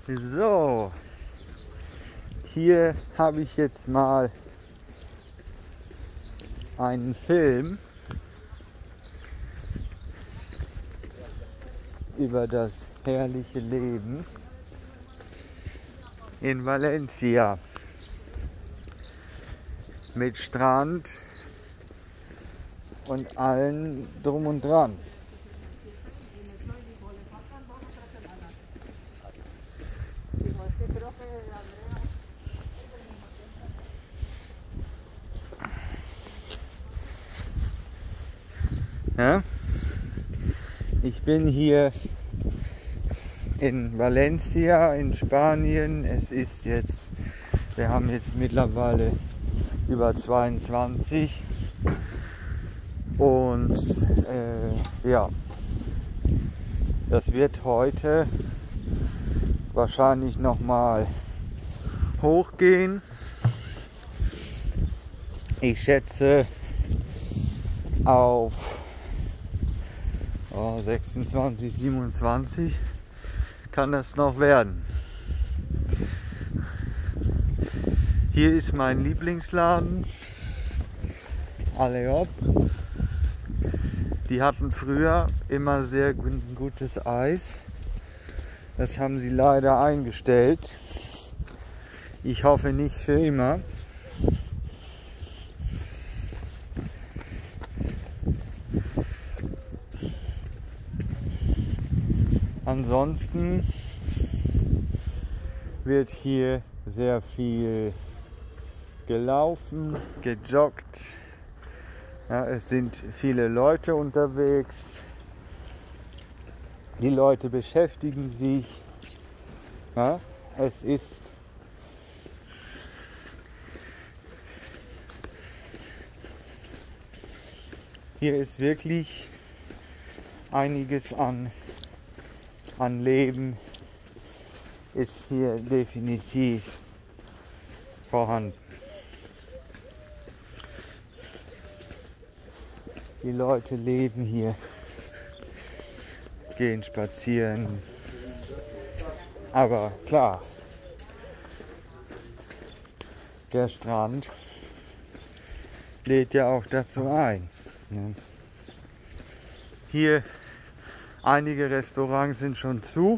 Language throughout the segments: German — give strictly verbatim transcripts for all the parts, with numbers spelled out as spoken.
So, hier habe ich jetzt mal einen Film über das herrliche Leben in Valencia mit Strand und allen drum und dran. Ja? Ich bin hier in Valencia in Spanien. Es ist jetzt, wir haben jetzt mittlerweile über zweiundzwanzig und äh, ja, das wird heute wahrscheinlich noch mal hochgehen. Ich schätze auf oh, sechsundzwanzig, siebenundzwanzig kann das noch werden. Hier ist mein Lieblingsladen, Aleop. Die hatten früher immer sehr gutes Eis. Das haben sie leider eingestellt. Ich hoffe nicht für immer. Ansonsten wird hier sehr viel gelaufen, gejoggt. Ja, es sind viele Leute unterwegs. Die Leute beschäftigen sich. Ja, es ist hier ist wirklich einiges an an Leben ist hier definitiv vorhanden. Die Leute leben hier, gehen spazieren, aber klar, der Strand lädt ja auch dazu ein. Ne? Hier einige Restaurants sind schon zu.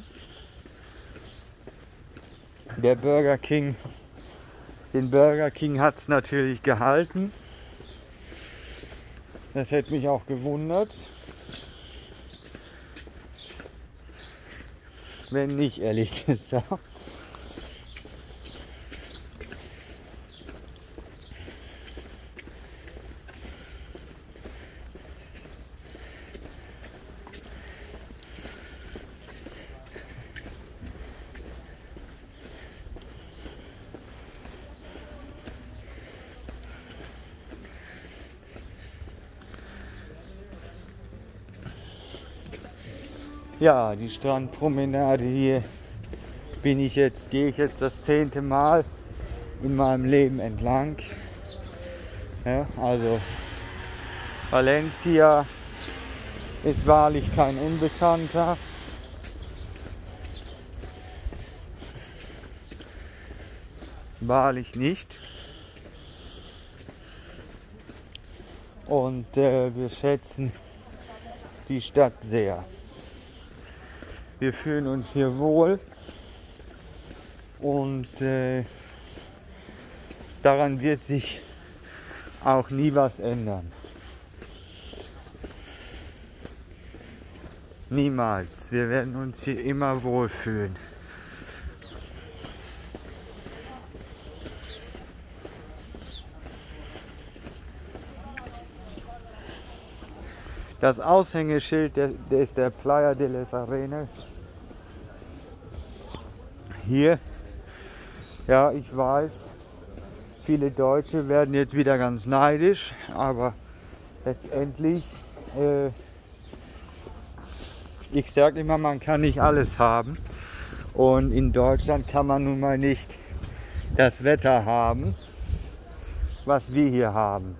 Der Burger King, den Burger King hat es natürlich gehalten. Das hätte mich auch gewundert, wenn nicht, ehrlich gesagt. Ja, die Strandpromenade hier bin ich jetzt, gehe ich jetzt das zehnte Mal in meinem Leben entlang. Ja, also Valencia ist wahrlich kein Unbekannter. Wahrlich nicht. Und äh, wir schätzen die Stadt sehr. Wir fühlen uns hier wohl und äh, daran wird sich auch nie was ändern. Niemals. Wir werden uns hier immer wohlfühlen. Das Aushängeschild, der, der ist der Playa de las Arenas. Hier, ja, ich weiß, viele Deutsche werden jetzt wieder ganz neidisch, aber letztendlich, äh, ich sage immer, man kann nicht alles haben. Und in Deutschland kann man nun mal nicht das Wetter haben, was wir hier haben.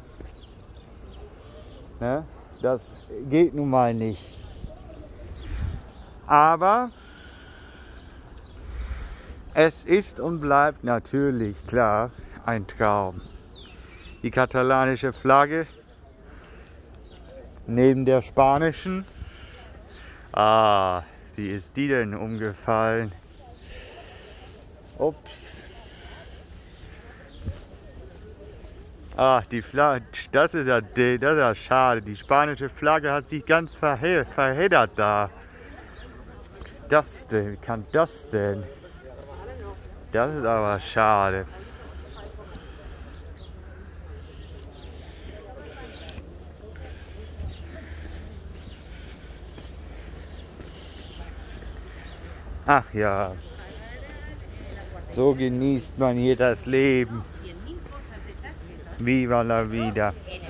Ne? Das geht nun mal nicht. Aber Es ist und bleibt natürlich, klar, ein Traum. Die katalanische Flagge neben der spanischen. Ah, wie ist die denn umgefallen? Ups. Ah, die Flagge, das ist ja, das ist ja schade. Die spanische Flagge hat sich ganz verhe verheddert da. Was ist das denn? Wie kann das denn? Das ist aber schade. Ach ja, so genießt man hier das Leben. Viva la vida.